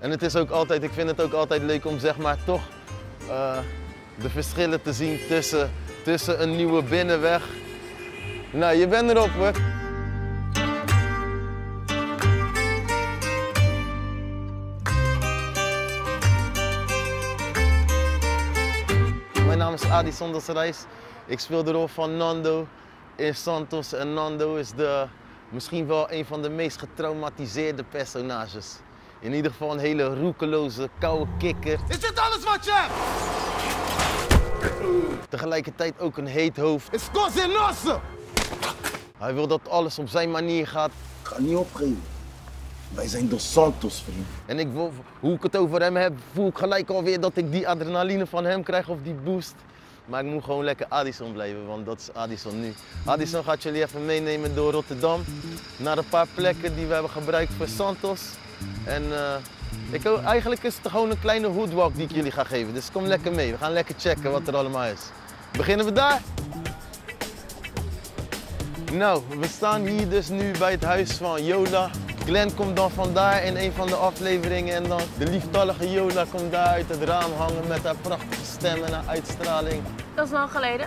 En het is ook altijd, ik vind het ook altijd leuk om zeg maar toch de verschillen te zien tussen een nieuwe binnenweg. Nou, je bent erop hoor. Mijn naam is Adison Dos Reis. Ik speel de rol van Nando in Santos. En Nando is misschien wel een van de meest getraumatiseerde personages. In ieder geval een hele roekeloze, koude kikker. Is dit alles wat je hebt? Tegelijkertijd ook een heet hoofd. Is cosenoso! Hij wil dat alles op zijn manier gaat. Ik ga niet opgeven. Wij zijn Dos Santos, vriend. En hoe ik het over hem heb, voel ik gelijk alweer dat ik die adrenaline van hem krijg of die boost. Maar ik moet gewoon lekker Adison blijven, want dat is Adison nu. Adison gaat jullie even meenemen door Rotterdam naar een paar plekken die we hebben gebruikt voor Santos. En eigenlijk is het gewoon een kleine hoodwalk die ik jullie ga geven. Dus kom lekker mee, we gaan lekker checken wat er allemaal is. Beginnen we daar? Nou, we staan hier dus nu bij het huis van Yola. Glenn komt dan vandaar in een van de afleveringen en dan de lieftallige Yola komt daar uit het raam hangen met haar prachtige stem en haar uitstraling. Dat is lang geleden.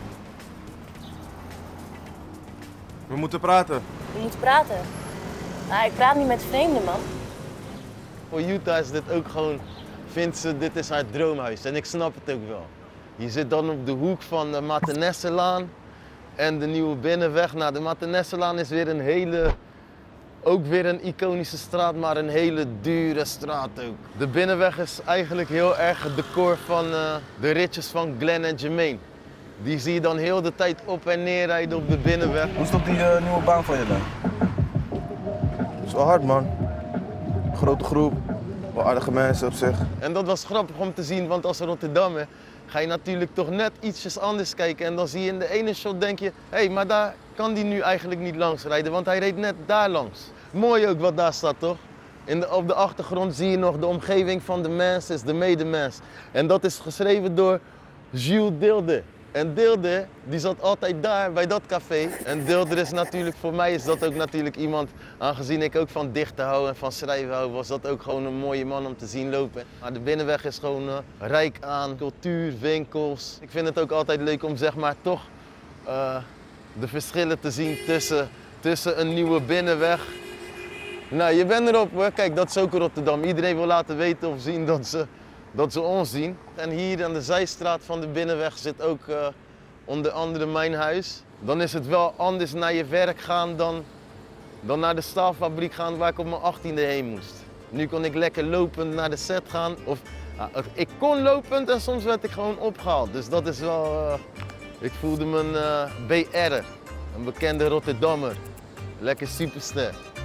We moeten praten. We moeten praten. Nou, ik praat niet met vreemden, man. Voor Utah is dit ook gewoon, vindt ze, dit is haar droomhuis en ik snap het ook wel. Je zit dan op de hoek van de Maternesselaan en de Nieuwe Binnenweg. Nou, de Maternesselaan is weer ook weer een iconische straat, maar een hele dure straat ook. De Binnenweg is eigenlijk heel erg het decor van de ritjes van Glenn en Jermaine. Die zie je dan heel de tijd op en neer rijden op de Binnenweg. Hoe is het op die nieuwe baan van je dan? Het is wel hard, man. Grote groep, wel aardige mensen op zich. En dat was grappig om te zien, want als Rotterdammer ga je natuurlijk toch net ietsjes anders kijken. En dan zie je in de ene shot, denk je, hé, maar daar kan die nu eigenlijk niet langs rijden, want hij reed net daar langs. Mooi ook wat daar staat, toch? Op de achtergrond zie je nog de omgeving van de Manses, de Medemans. En dat is geschreven door Jules Deelder. En Deelder, die zat altijd daar bij dat café. En Deelder is natuurlijk, voor mij is dat ook natuurlijk iemand, aangezien ik ook van dichten hou en van schrijven hou, was dat ook gewoon een mooie man om te zien lopen. Maar de Binnenweg is gewoon rijk aan cultuur, winkels. Ik vind het ook altijd leuk om zeg maar toch de verschillen te zien tussen een nieuwe Binnenweg. Nou, je bent erop hoor. Kijk, dat is ook Rotterdam. Iedereen wil laten weten of zien dat ze ons zien. En hier aan de zijstraat van de Binnenweg zit ook onder andere mijn huis. Dan is het wel anders naar je werk gaan dan naar de staalfabriek gaan waar ik op mijn 18e heen moest. Nu kon ik lekker lopend naar de set gaan. Ik kon lopend en soms werd ik gewoon opgehaald. Dus dat is wel... ik voelde me een BR'er, een bekende Rotterdammer. Lekker superster.